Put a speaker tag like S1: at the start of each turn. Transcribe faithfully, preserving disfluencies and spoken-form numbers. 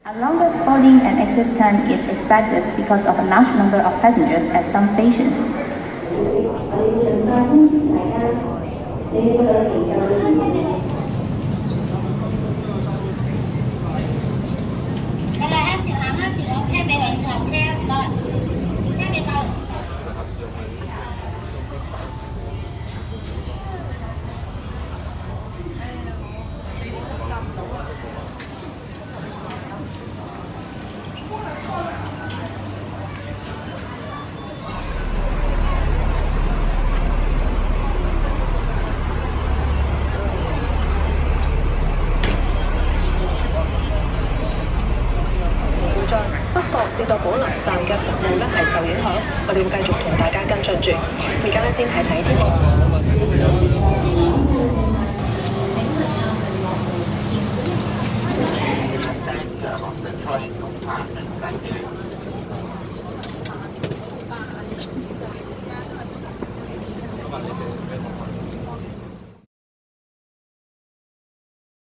S1: A longer boarding and exit time is expected because of a large number of passengers at some stations.
S2: 北角至到寶林站嘅服務咧係受影響，我哋會繼續同大家跟進住。而家咧先睇睇天氣。